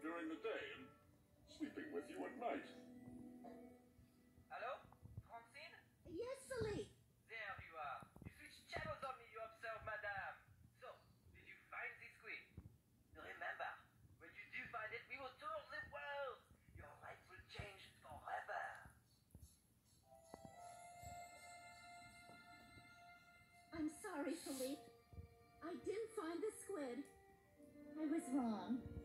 during the day and sleeping with you at night. Hello? Francine? Yes, Philippe. There you are. You switched channels on me, you observe, madame. So, did you find this queen? Remember, when you do find it, we will tour the world. Your life will change forever. I'm sorry, Philippe. I didn't find the squid. I was wrong.